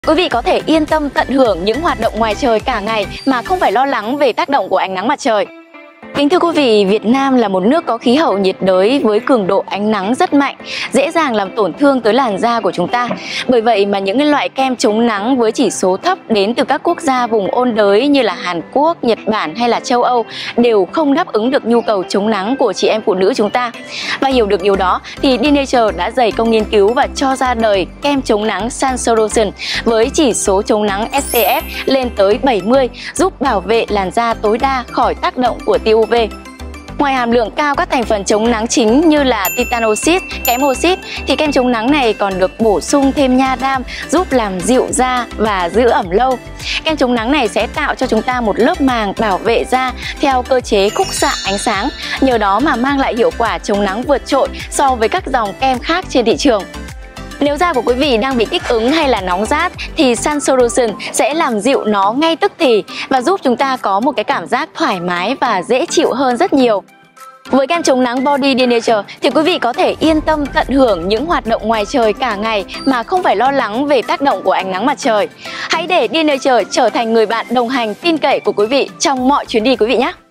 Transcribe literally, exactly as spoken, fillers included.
Quý vị có thể yên tâm tận hưởng những hoạt động ngoài trời cả ngày mà không phải lo lắng về tác động của ánh nắng mặt trời. Kính thưa quý vị, Việt Nam là một nước có khí hậu nhiệt đới với cường độ ánh nắng rất mạnh, dễ dàng làm tổn thương tới làn da của chúng ta. Bởi vậy mà những loại kem chống nắng với chỉ số thấp đến từ các quốc gia vùng ôn đới như là Hàn Quốc, Nhật Bản hay là châu Âu đều không đáp ứng được nhu cầu chống nắng của chị em phụ nữ chúng ta. Và hiểu được điều đó thì D Nature đã dày công nghiên cứu và cho ra đời kem chống nắng Sun Solution với chỉ số chống nắng S P F lên tới bảy mươi, giúp bảo vệ làn da tối đa khỏi tác động của tia u vê. Ngoài hàm lượng cao các thành phần chống nắng chính như là titanoxid, kẽm oxit thì kem chống nắng này còn được bổ sung thêm nha đam giúp làm dịu da và giữ ẩm lâu. Kem chống nắng này sẽ tạo cho chúng ta một lớp màng bảo vệ da theo cơ chế khúc xạ ánh sáng, nhờ đó mà mang lại hiệu quả chống nắng vượt trội so với các dòng kem khác trên thị trường. Nếu da của quý vị đang bị kích ứng hay là nóng rát thì Sun Solution sẽ làm dịu nó ngay tức thì và giúp chúng ta có một cái cảm giác thoải mái và dễ chịu hơn rất nhiều. Với kem chống nắng Body D Nature thì quý vị có thể yên tâm tận hưởng những hoạt động ngoài trời cả ngày mà không phải lo lắng về tác động của ánh nắng mặt trời. Hãy để D Nature trở thành người bạn đồng hành tin cậy của quý vị trong mọi chuyến đi quý vị nhé!